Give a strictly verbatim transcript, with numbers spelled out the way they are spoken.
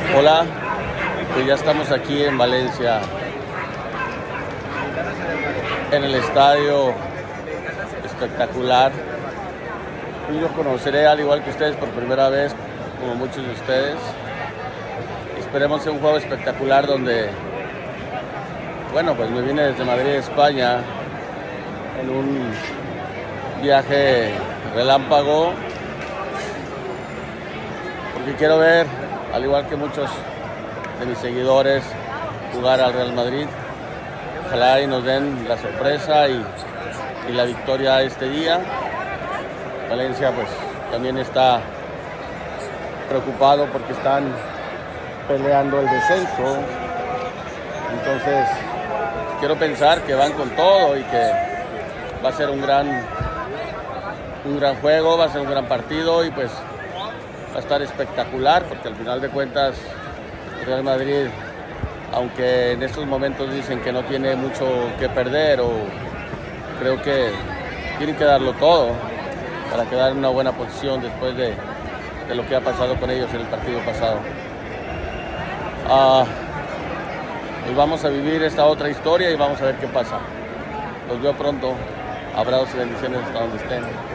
Hola, pues ya estamos aquí en Valencia, en el estadio espectacular. Y yo conoceré, al igual que ustedes, por primera vez, como muchos de ustedes. Esperemos sea un juego espectacular donde, bueno, pues me vine desde Madrid, España, en un viaje relámpago, porque quiero ver, al igual que muchos de mis seguidores, jugar al Real Madrid. Ojalá y nos den la sorpresa y, y la victoria este día. Valencia pues también está preocupado porque están peleando el descenso. Entonces quiero pensar que van con todo y que va a ser un gran, un gran juego, va a ser un gran partido y pues va a estar espectacular, porque al final de cuentas el Real Madrid, aunque en estos momentos dicen que no tiene mucho que perder, o creo que tienen que darlo todo para quedar en una buena posición después de, de lo que ha pasado con ellos en el partido pasado. Uh, pues vamos a vivir esta otra historia y vamos a ver qué pasa. Los veo pronto. Abrazos y bendiciones hasta donde estén.